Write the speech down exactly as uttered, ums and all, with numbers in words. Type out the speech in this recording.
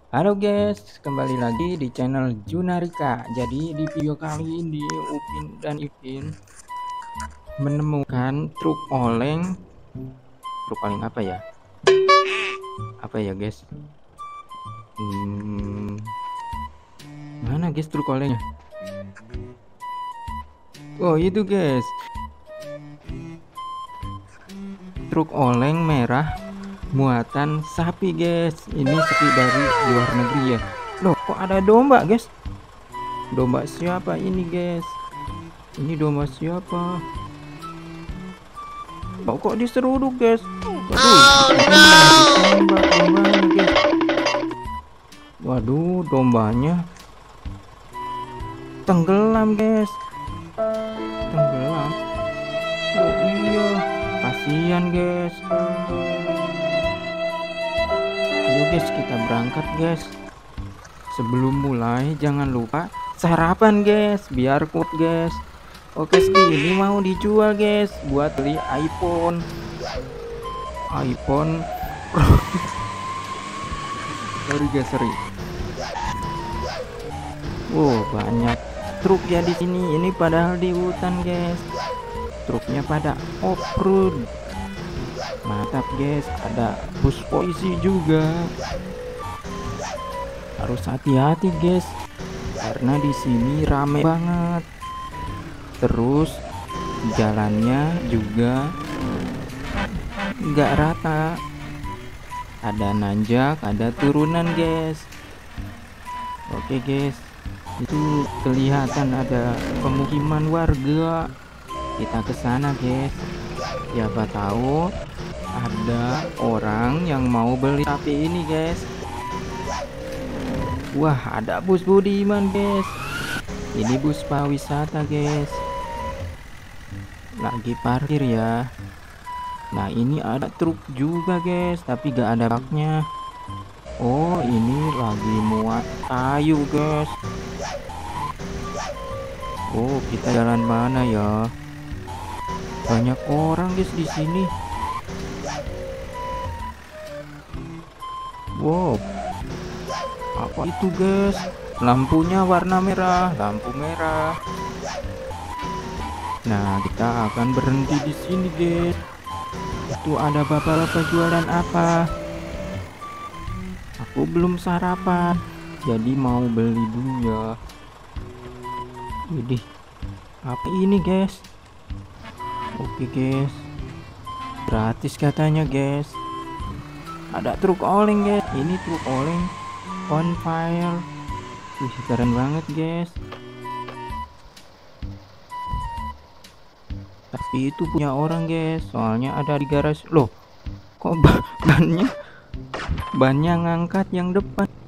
Halo guys, kembali lagi di channel Junarika. Jadi di video kali ini Upin dan Ipin menemukan truk oleng. Truk oleng apa ya? Apa ya guys? Hmm, mana guys truk olengnya? Oh itu guys, truk oleng merah muatan sapi guys. Ini sapi dari luar negeri ya. Loh kok ada domba guys? Domba siapa ini guys? Ini domba siapa? Oh, kok diseruduk guys? Waduh, ditembak dombanya guys. Waduh, dombanya tenggelam guys. Tenggelam. Oh iya, kasihan guys. Ayo guys, kita berangkat guys. Sebelum mulai jangan lupa sarapan guys, biar kuat guys. Oke, ini mau dijual guys buat beli iPhone. iPhone Pro. Sorry guys, sorry. Wow, banyak truk ya di sini. Ini padahal di hutan guys. Truknya pada off-road. Mantap guys, ada bus polisi juga. Harus hati-hati guys, karena di sini rame banget. Terus jalannya juga nggak rata, ada nanjak, ada turunan guys. Oke guys, itu kelihatan ada pemukiman warga. Kita ke sana guys, siapa tahu ada orang yang mau beli sapi ini guys. Wah, ada bus Budiman guys. Ini bus pariwisata guys, lagi parkir ya. Nah ini ada truk juga guys, tapi gak ada baknya. Oh ini lagi muat kayu guys. Oh kita jalan mana ya? Banyak orang guys di sini. Wow, apa itu guys? Lampunya warna merah, lampu merah. Nah kita akan berhenti di sini guys. Itu ada bapak-bapak jualan apa? Aku belum sarapan, jadi mau beli dulu ya. Widih, apa ini guys? Oke guys, gratis katanya guys. Ada truk oleng guys. Ini truk oleng on fire. Wih, keren banget guys. Tapi itu punya orang guys, soalnya ada di garasi. Loh, kok bannya bannya ngangkat yang depan?